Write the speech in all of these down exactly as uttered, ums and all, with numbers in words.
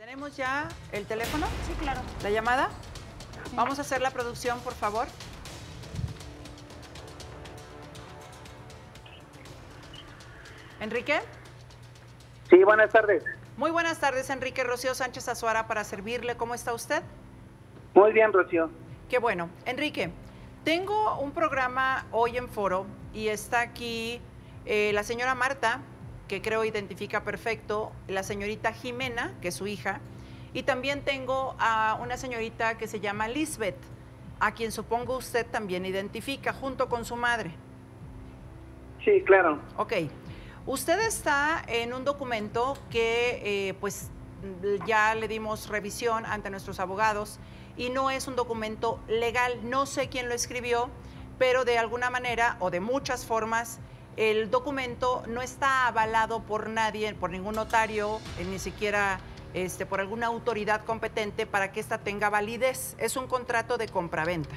¿Tenemos ya el teléfono? Sí, claro. ¿La llamada? Sí. Vamos a hacer la producción, por favor. ¿Enrique? Sí, buenas tardes. Muy buenas tardes, Enrique. Rocío Sánchez Azuara para servirle. ¿Cómo está usted? Muy bien, Rocío. Qué bueno. Enrique, tengo un programa hoy en Foro y está aquí eh, la señora Marta, que creo identifica perfecto, la señorita Jimena, que es su hija, y también tengo a una señorita que se llama Lisbeth, a quien supongo usted también identifica, junto con su madre. Sí, claro. Ok. Usted está en un documento que, eh, pues, ya le dimos revisión ante nuestros abogados y no es un documento legal. No sé quién lo escribió, pero de alguna manera o de muchas formas, el documento no está avalado por nadie, por ningún notario, eh, ni siquiera este, por alguna autoridad competente para que ésta tenga validez. Es un contrato de compraventa.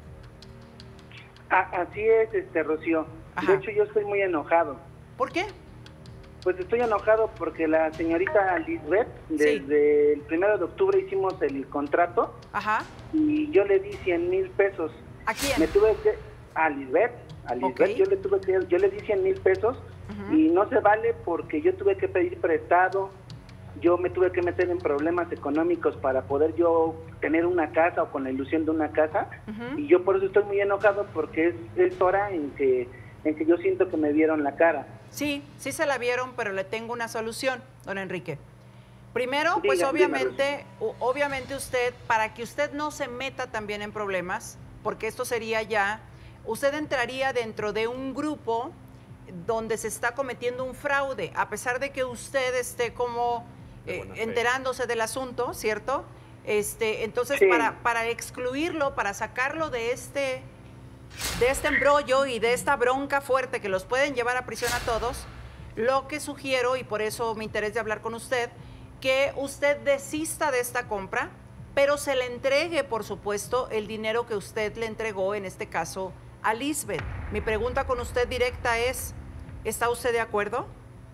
Ah, así es, este, Rocío. Ajá. De hecho, yo estoy muy enojado. ¿Por qué? Pues estoy enojado porque la señorita Lisbeth, Sí. desde el primero de octubre hicimos el contrato. Ajá. Y yo le di cien mil pesos. ¿A quién? Me tuve que... A Lisbeth. A Lisbeth, Ok. yo le tuve que... Yo le di cien mil pesos. Uh-huh. Y no se vale porque yo tuve que pedir prestado. Yo me tuve que meter en problemas económicos para poder yo tener una casa o con la ilusión de una casa. Uh-huh. Y yo por eso estoy muy enojado porque es, es hora en que, en que yo siento que me vieron la cara. Sí, sí se la vieron, pero le tengo una solución, don Enrique. Primero, Diga, pues dígame. obviamente, o- obviamente usted, para que usted no se meta también en problemas, porque esto sería ya, usted entraría dentro de un grupo donde se está cometiendo un fraude, a pesar de que usted esté como eh, enterándose del asunto, ¿cierto? Este, entonces, Sí. para, para excluirlo, para sacarlo de este, de este embrollo y de esta bronca fuerte que los pueden llevar a prisión a todos, lo que sugiero, y por eso me interesa hablar con usted, que usted desista de esta compra, pero se le entregue, por supuesto, el dinero que usted le entregó, en este caso, a Lisbeth. Mi pregunta con usted directa es, ¿está usted de acuerdo?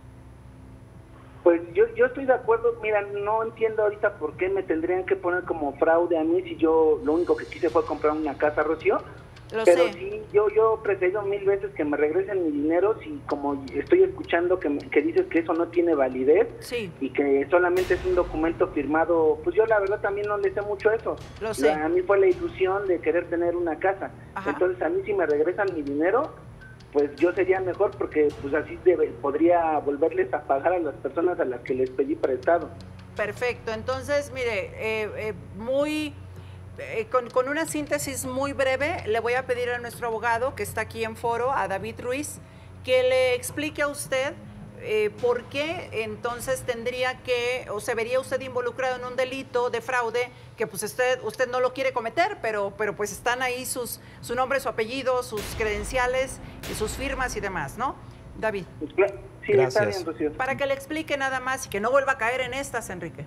Pues yo, yo estoy de acuerdo. Mira, no entiendo ahorita por qué me tendrían que poner como fraude a mí si yo lo único que quise fue comprar una casa, Rocío. Lo Pero sé. sí, yo yo prefiero mil veces que me regresen mi dinero si como estoy escuchando que, me- que dices que eso no tiene validez Sí. y que solamente es un documento firmado, pues yo la verdad también no le sé mucho eso. Lo sé. A mí fue la ilusión de querer tener una casa. Ajá. Entonces a mí si me regresan mi dinero, pues yo sería mejor porque pues así debe- podría volverles a pagar a las personas a las que les pedí prestado. Perfecto. Entonces, mire, eh, eh, muy... eh, con, con una síntesis muy breve, le voy a pedir a nuestro abogado, que está aquí en foro, a David Ruiz, que le explique a usted eh, por qué entonces tendría que, o se vería usted involucrado en un delito de fraude, que pues usted, usted no lo quiere cometer, pero, pero pues están ahí sus, su nombre, su apellido, sus credenciales y sus firmas y demás, ¿no? David, Pues, cla- sí, está Gracias. bien, Rocío. para que le explique nada más y que no vuelva a caer en estas, Enrique.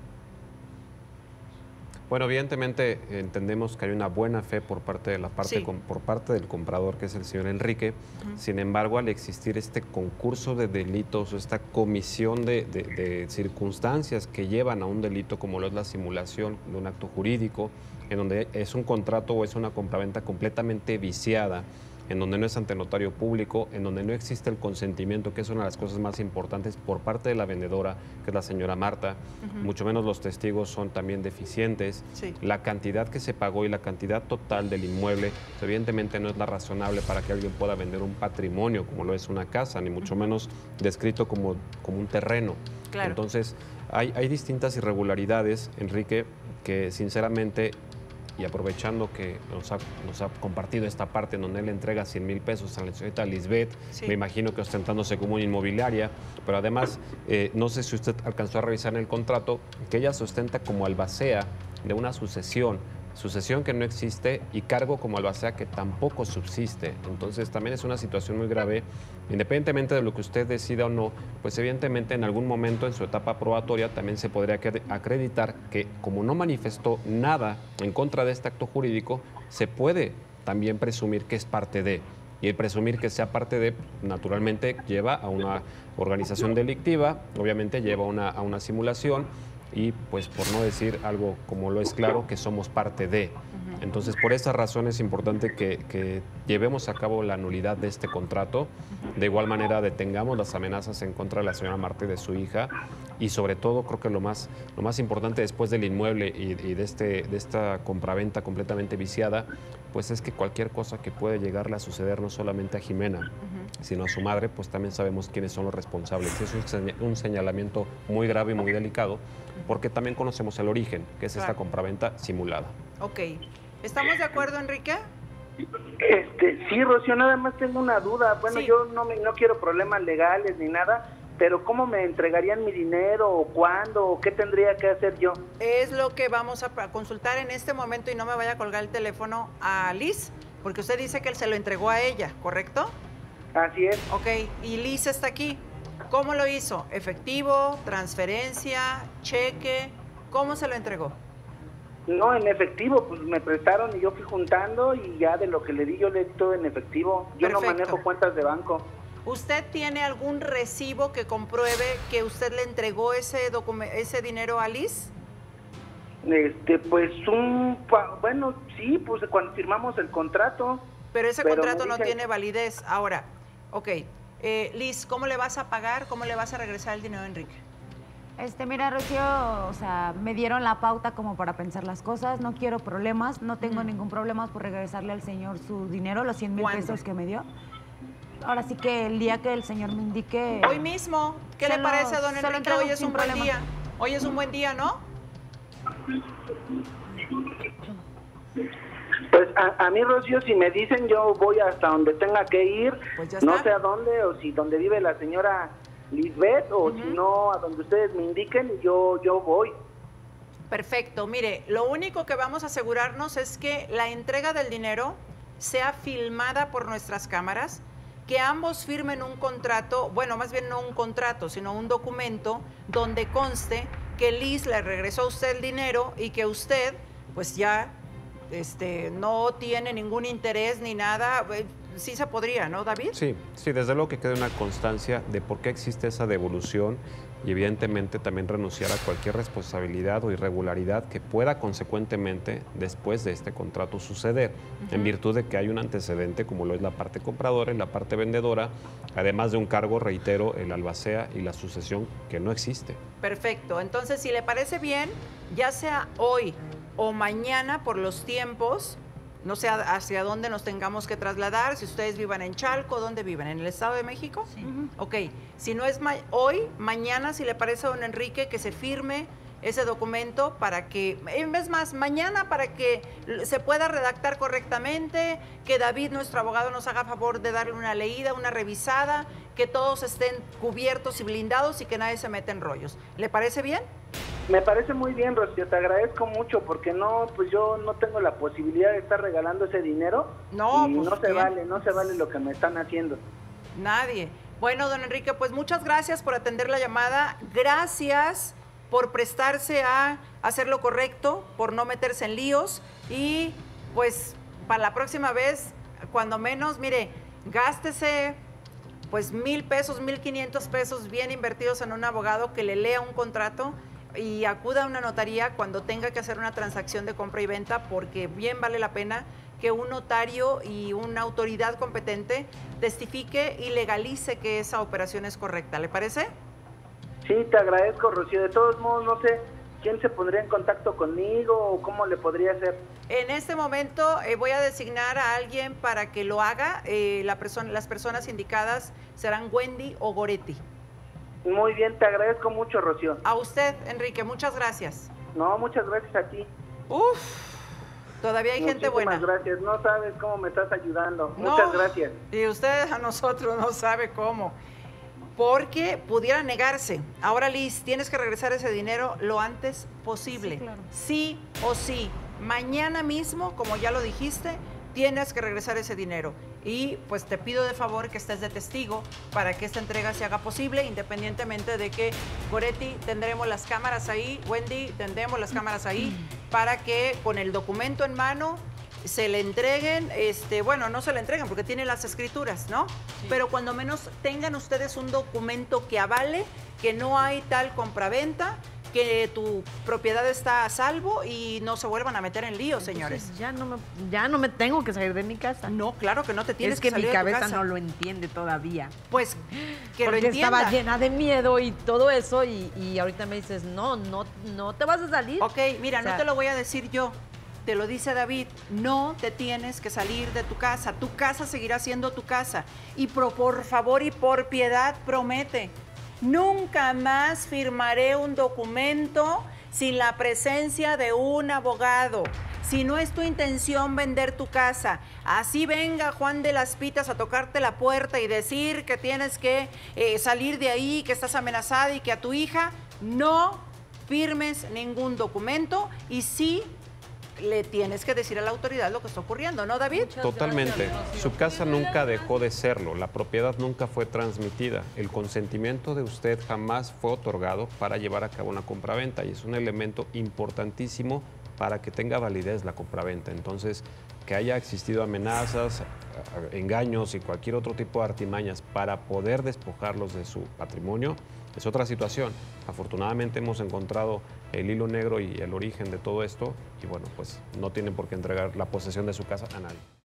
Bueno, evidentemente entendemos que hay una buena fe por parte de la parte Sí. com- por parte del comprador, que es el señor Enrique. Sin embargo, al existir este concurso de delitos o esta comisión de, de- de circunstancias que llevan a un delito, como lo es la simulación de un acto jurídico, en donde es un contrato o es una compraventa completamente viciada, en donde no es ante notario público, en donde no existe el consentimiento, que es una de las cosas más importantes por parte de la vendedora, que es la señora Marta, mucho menos los testigos son también deficientes. Sí. La cantidad que se pagó y la cantidad total del inmueble, pues, evidentemente no es la razonable para que alguien pueda vender un patrimonio como lo es una casa, ni mucho menos descrito como, como un terreno. Claro. Entonces, hay, hay distintas irregularidades, Enrique, que sinceramente, y aprovechando que nos ha, nos ha compartido esta parte en donde él entrega cien mil pesos a la señorita Lisbeth, Sí. me imagino que ostentándose como una inmobiliaria, pero además, eh, no sé si usted alcanzó a revisar en el contrato, que ella se ostenta como albacea de una sucesión, sucesión que no existe y cargo como albacea que tampoco subsiste. Entonces también es una situación muy grave, independientemente de lo que usted decida o no, pues evidentemente en algún momento en su etapa probatoria también se podría acre- acreditar que como no manifestó nada en contra de este acto jurídico, se puede también presumir que es parte de. Y el presumir que sea parte de, naturalmente, lleva a una organización delictiva, obviamente lleva a una, a una simulación, y pues por no decir algo como lo es claro, que somos parte de. Entonces, por esa razón es importante que, que llevemos a cabo la nulidad de este contrato. De igual manera, detengamos las amenazas en contra de la señora Marta y de su hija. Y sobre todo, creo que lo más, lo más importante después del inmueble y, y de, este, de esta compraventa completamente viciada, pues es que cualquier cosa que puede llegarle a suceder no solamente a Jimena, uh-huh. sino a su madre, pues también sabemos quiénes son los responsables. Es un, un señalamiento muy grave y muy delicado, porque también conocemos el origen, que es claro. esta compraventa simulada. Ok. ¿Estamos de acuerdo, Enrique? Este, sí, Rocío, nada más tengo una duda. Bueno, sí. yo no, me, no quiero problemas legales ni nada, pero ¿cómo me entregarían mi dinero o cuándo o qué tendría que hacer yo? Es lo que vamos a consultar en este momento y no me vaya a colgar el teléfono a Liz, porque usted dice que él se lo entregó a ella, ¿correcto? Así es. Ok, y Liz está aquí. ¿Cómo lo hizo? ¿Efectivo, transferencia, cheque? ¿Cómo se lo entregó? No, en efectivo, pues me prestaron y yo fui juntando y ya de lo que le di yo le di todo en efectivo. Yo Perfecto. no manejo cuentas de banco. ¿Usted tiene algún recibo que compruebe que usted le entregó ese ese dinero a Liz? Este, pues un, bueno, sí, pues cuando firmamos el contrato. Pero ese pero contrato no dice... tiene validez. Ahora, ok, eh, Liz, ¿cómo le vas a pagar? ¿Cómo le vas a regresar el dinero a Enrique? Este, mira, Rocío, o sea, me dieron la pauta como para pensar las cosas, no quiero problemas, no tengo mm. ningún problema por regresarle al señor su dinero, los cien mil pesos que me dio. Ahora sí que el día que el señor me indique... Hoy mismo, ¿qué le lo, parece, don Enrique? Hoy es un problema. buen día, hoy es un buen día, ¿no? Pues a, a mí, Rocío, si me dicen yo voy hasta donde tenga que ir, pues no sé a dónde, o si donde vive la señora... Lisbeth, o uh-huh. si no, a donde ustedes me indiquen, yo, yo voy. Perfecto. Mire, lo único que vamos a asegurarnos es que la entrega del dinero sea filmada por nuestras cámaras, que ambos firmen un contrato, bueno, más bien no un contrato, sino un documento donde conste que Liz le regresó a usted el dinero y que usted, pues ya, este, no tiene ningún interés ni nada. Sí se podría, ¿no, David? Sí, sí, desde luego que quede una constancia de por qué existe esa devolución y evidentemente también renunciar a cualquier responsabilidad o irregularidad que pueda consecuentemente después de este contrato suceder, uh-huh. en virtud de que hay un antecedente como lo es la parte compradora y la parte vendedora, además de un cargo, reitero, el albacea y la sucesión que no existe. Perfecto, entonces si le parece bien, ya sea hoy o mañana por los tiempos, no sé hacia dónde nos tengamos que trasladar, si ustedes vivan en Chalco, ¿dónde viven? ¿En el Estado de México? Sí. Ok, si no es ma hoy, mañana, si le parece a don Enrique, que se firme ese documento para que, es más, mañana para que se pueda redactar correctamente, que David, nuestro abogado, nos haga favor de darle una leída, una revisada, que todos estén cubiertos y blindados y que nadie se meta en rollos. ¿Le parece bien? Me parece muy bien, Rocío, te agradezco mucho porque no, pues yo no tengo la posibilidad de estar regalando ese dinero. No, y pues no se bien. vale, no se vale lo que me están haciendo. Nadie. Bueno, don Enrique, pues muchas gracias por atender la llamada. Gracias por prestarse a hacer lo correcto, por no meterse en líos y pues para la próxima vez, cuando menos, mire, gástese pues mil pesos, mil quinientos pesos bien invertidos en un abogado que le lea un contrato y acuda a una notaría cuando tenga que hacer una transacción de compra y venta, porque bien vale la pena que un notario y una autoridad competente testifique y legalice que esa operación es correcta. ¿Le parece? Sí, te agradezco, Rocío. De todos modos, no sé quién se pondría en contacto conmigo o cómo le podría hacer. En este momento eh, voy a designar a alguien para que lo haga. Eh, la persona, las personas indicadas serán Wendy o Goretti. Muy bien, te agradezco mucho, Rocío. A usted, Enrique, muchas gracias. No, muchas gracias a ti. Uf, todavía hay Muchísimas gente buena. Muchas gracias, no sabes cómo me estás ayudando. No, muchas gracias. Y usted a nosotros no sabe cómo. Porque pudiera negarse. Ahora, Liz, tienes que regresar ese dinero lo antes posible. Sí, claro. Sí o sí. Mañana mismo, como ya lo dijiste, tienes que regresar ese dinero. Y pues te pido de favor que estés de testigo para que esta entrega se haga posible, independientemente de que, Goretti, tendremos las cámaras ahí, Wendy, tendremos las cámaras ahí, para que con el documento en mano se le entreguen, este, bueno, no se le entreguen porque tiene las escrituras, ¿no? Sí. Pero cuando menos tengan ustedes un documento que avale que no hay tal compraventa, que tu propiedad está a salvo y no se vuelvan a meter en lío, señores. Entonces, ya no me, ya no me tengo que salir de mi casa. No, claro que no te tienes es que, que salir mi de tu cabeza casa. no lo entiende todavía. Pues que Porque lo entienda. estaba llena de miedo y todo eso y, y ahorita me dices, no, no, no te vas a salir. Ok, mira, O sea, no te lo voy a decir yo. Te lo dice David, no te tienes que salir de tu casa. Tu casa seguirá siendo tu casa. Y por, por favor y por piedad, promete, nunca más firmaré un documento sin la presencia de un abogado. Si no es tu intención vender tu casa, así venga Juan de las Pitas a tocarte la puerta y decir que tienes que eh, salir de ahí, que estás amenazada y que a tu hija, no firmes ningún documento y sí le tienes que decir a la autoridad lo que está ocurriendo, ¿no, David? Totalmente. Su casa nunca dejó de serlo, la propiedad nunca fue transmitida, el consentimiento de usted jamás fue otorgado para llevar a cabo una compraventa y es un elemento importantísimo para que tenga validez la compraventa. Entonces, que haya existido amenazas, engaños y cualquier otro tipo de artimañas para poder despojarlos de su patrimonio, es otra situación. Afortunadamente hemos encontrado el hilo negro y el origen de todo esto y bueno, pues no tienen por qué entregar la posesión de su casa a nadie.